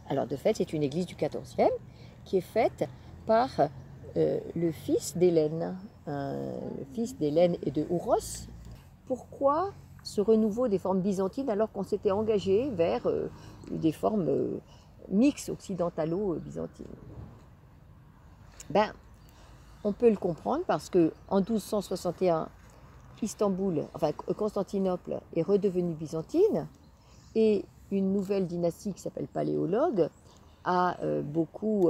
Alors de fait, c'est une église du XIVe qui est faite par le fils d'Hélène, et de Ouros. Pourquoi ce renouveau des formes byzantines alors qu'on s'était engagé vers des formes mixtes occidentalo-byzantines? Ben, on peut le comprendre parce qu'en 1261, Constantinople est redevenue byzantine et une nouvelle dynastie qui s'appelle Paléologue a beaucoup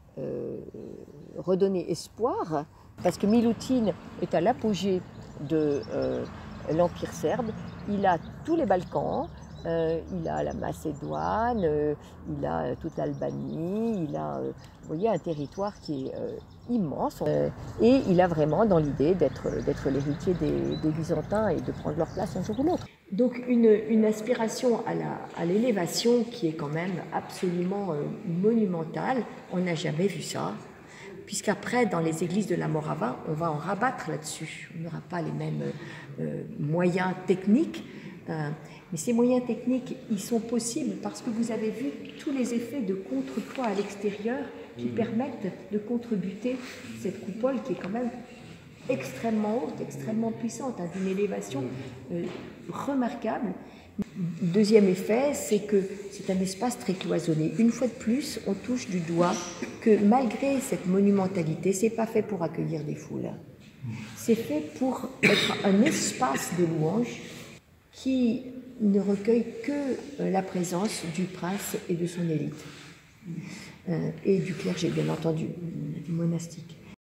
redonné espoir parce que Milutin est à l'apogée de l'Empire serbe. Il a tous les Balkans, il a la Macédoine, il a toute l'Albanie, il a vous voyez, un territoire qui est immense et il a vraiment dans l'idée d'être l'héritier des Byzantins et de prendre leur place un jour ou l'autre. Donc une aspiration à l'élévation qui est quand même absolument monumentale, on n'a jamais vu ça. Puisqu'après, dans les églises de la Morava, on va en rabattre là-dessus. On n'aura pas les mêmes moyens techniques. Mais ces moyens techniques, ils sont possibles parce que vous avez vu tous les effets de contrepoids à l'extérieur qui permettent de contrebuter cette coupole qui est quand même extrêmement haute, extrêmement puissante, d'une élévation remarquable. Deuxième effet, c'est que c'est un espace très cloisonné. Une fois de plus, on touche du doigt que malgré cette monumentalité, c'est pas fait pour accueillir des foules. C'est fait pour être un espace de louange qui ne recueille que la présence du prince et de son élite. Et du clergé, bien entendu, du monastique.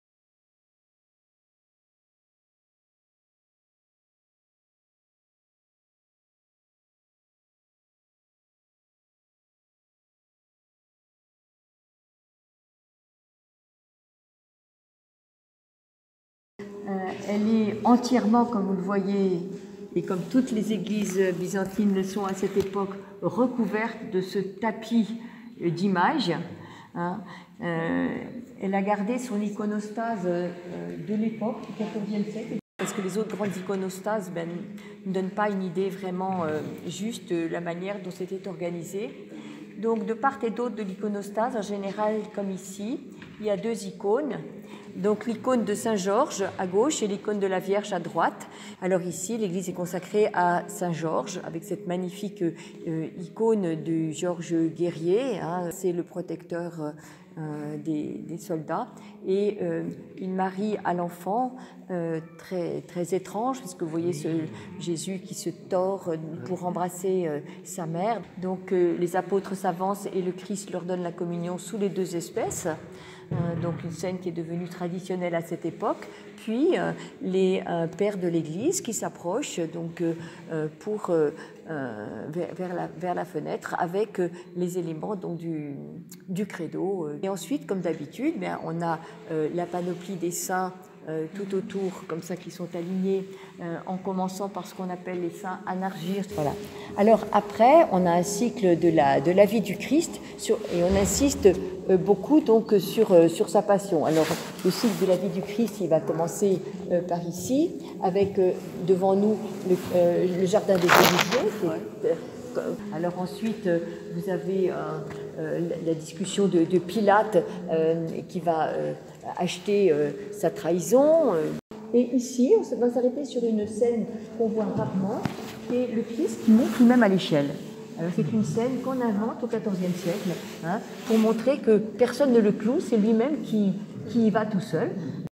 Elle est entièrement, comme vous le voyez, et comme toutes les églises byzantines le sont à cette époque, recouverte de ce tapis d'images. Elle a gardé son iconostase de l'époque, du XIVe siècle. Parce que les autres grandes iconostases ne donnent pas une idée vraiment juste de la manière dont c'était organisé. Donc de part et d'autre de l'iconostase, en général comme ici, il y a deux icônes. Donc l'icône de Saint-Georges à gauche et l'icône de la Vierge à droite. Alors ici, l'église est consacrée à Saint-Georges avec cette magnifique icône de Georges guerrier. C'est le protecteur des soldats. Et une Marie à l'enfant très, très étrange, parce que vous voyez ce Jésus qui se tord pour embrasser sa mère. Donc les apôtres s'avancent et le Christ leur donne la communion sous les deux espèces. Donc une scène qui est devenue traditionnelle à cette époque, puis les pères de l'Église qui s'approchent donc vers la fenêtre avec les éléments donc du credo. Et ensuite, comme d'habitude, on a la panoplie des saints tout autour, comme ça, qui sont alignés, en commençant par ce qu'on appelle les saints anargyres. Voilà. Alors après, on a un cycle de la vie du Christ, et on insiste beaucoup donc sur sa passion. Alors le cycle de la vie du Christ, il va commencer par ici, avec devant nous le jardin des Oliviers. Alors ensuite, vous avez la discussion de Pilate qui va acheter sa trahison. Et ici, on va s'arrêter sur une scène qu'on voit rarement, qui est le Christ qui monte lui-même à l'échelle. Alors c'est une scène qu'on invente au XIVe siècle pour montrer que personne ne le cloue, c'est lui-même qui y va tout seul.